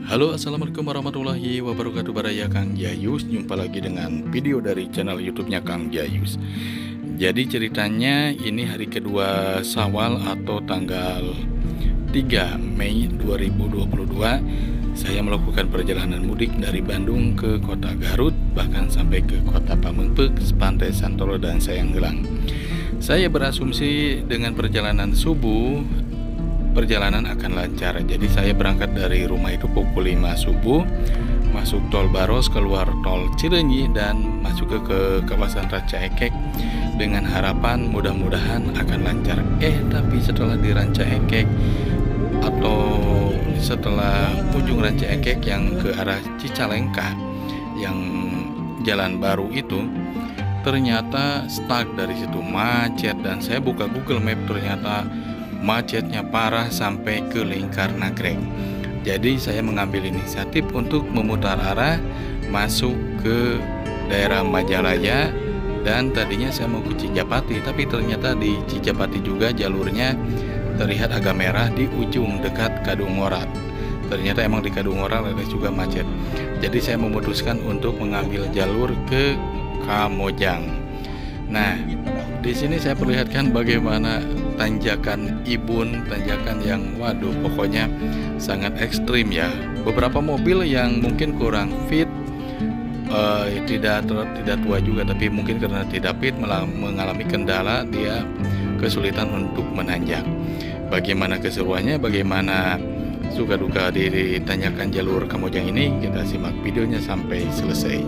Halo, assalamualaikum warahmatullahi wabarakatuh. Baraya Kang Jayus, jumpa lagi dengan video dari channel YouTube-nya Kang Jayus. Jadi ceritanya ini hari kedua Syawal atau tanggal 3 Mei 2022. Saya melakukan perjalanan mudik dari Bandung ke kota Garut, bahkan sampai ke kota Pamengpeuk, Pantai Santolo dan Sayanggelang. Saya berasumsi dengan perjalanan subuh perjalanan akan lancar. Jadi saya berangkat dari rumah itu pukul 5 subuh, masuk tol Baros, keluar tol Cileunyi, dan masuk ke kawasan Ranca Ekek dengan harapan mudah-mudahan akan lancar. Tapi setelah di Ranca Ekek atau setelah ujung Ranca Ekek yang ke arah Cicalengka, yang jalan baru itu, ternyata stuck dari situ, macet, dan saya buka Google Map, ternyata macetnya parah sampai ke Lingkar Nagreg. Jadi saya mengambil inisiatif untuk memutar arah masuk ke daerah Majalaya, dan tadinya saya mau ke Cijapati, tapi ternyata di Cijapati juga jalurnya terlihat agak merah di ujung dekat Kadungorat. Ternyata emang di Kadungorat ada juga macet. Jadi saya memutuskan untuk mengambil jalur ke Kamojang. Nah, di sini saya perlihatkan bagaimana tanjakan Ibun, tanjakan yang waduh pokoknya sangat ekstrim ya. Beberapa mobil yang mungkin kurang fit, tidak tua juga, tapi mungkin karena tidak fit mengalami kendala, dia kesulitan untuk menanjak. Bagaimana keseruannya, bagaimana suka duka di tanjakan jalur Kamojang ini, kita simak videonya sampai selesai.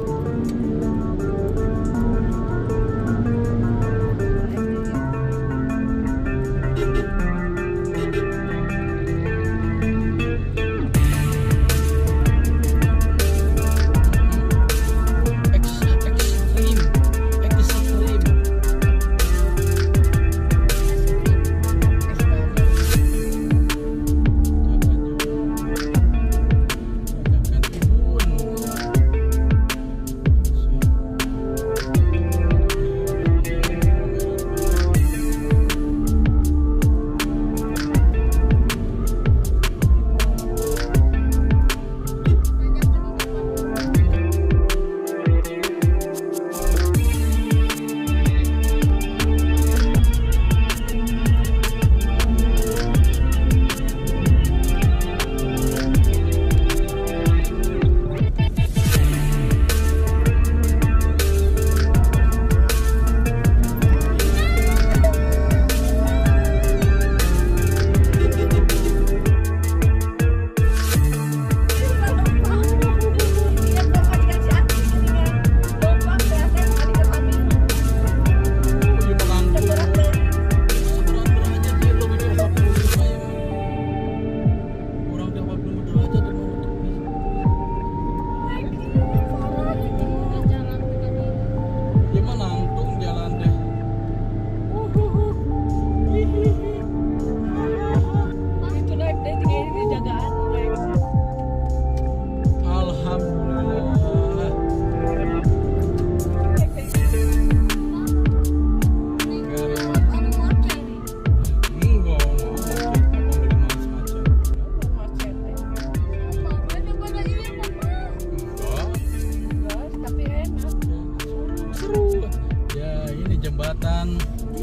Jembatan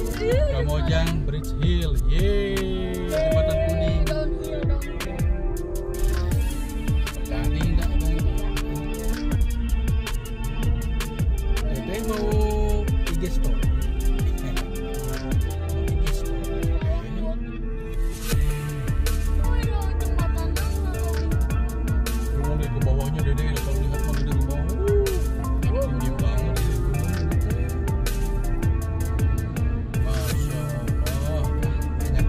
Kamojang Bridge Hill, yeay, jembatan kuning. Dede mau IG story. Lihat ke bawahnya Dede, kalau lihat mau dari bawah. Tinggi banget di gunung.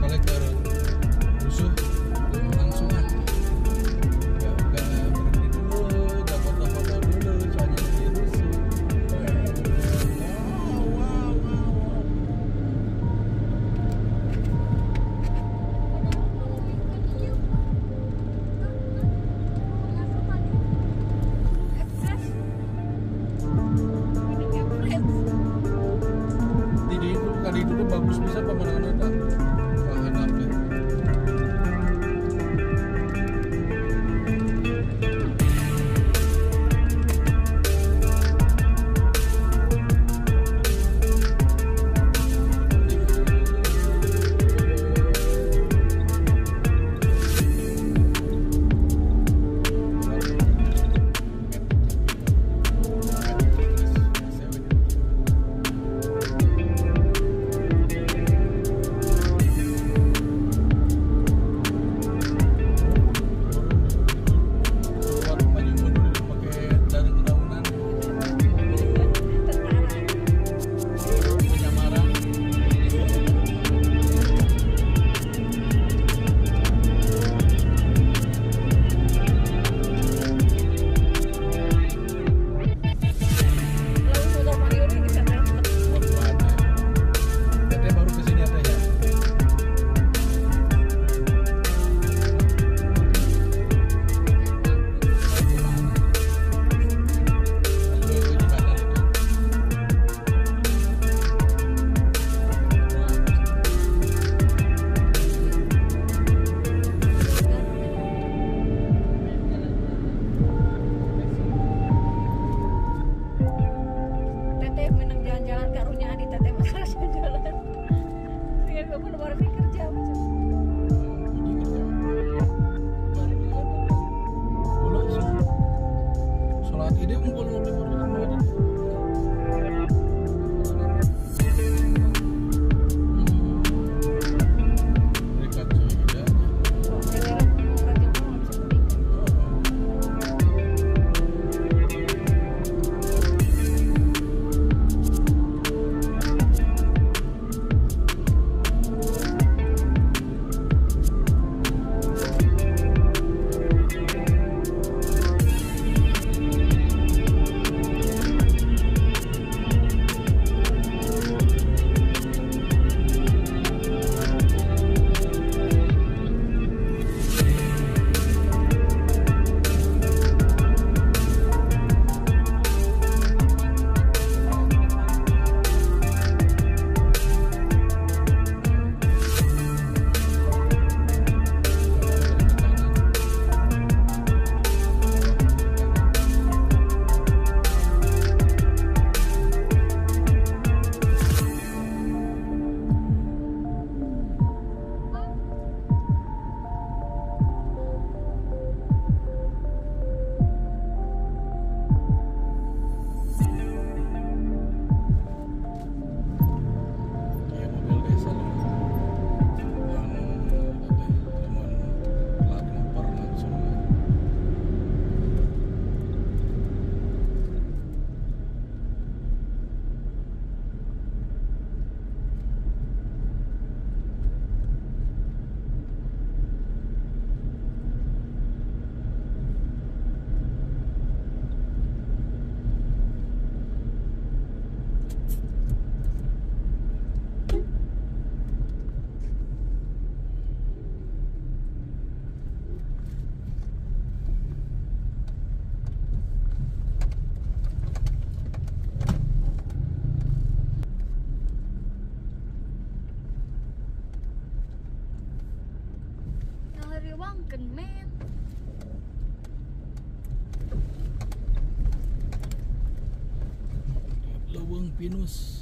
leuweung pinus.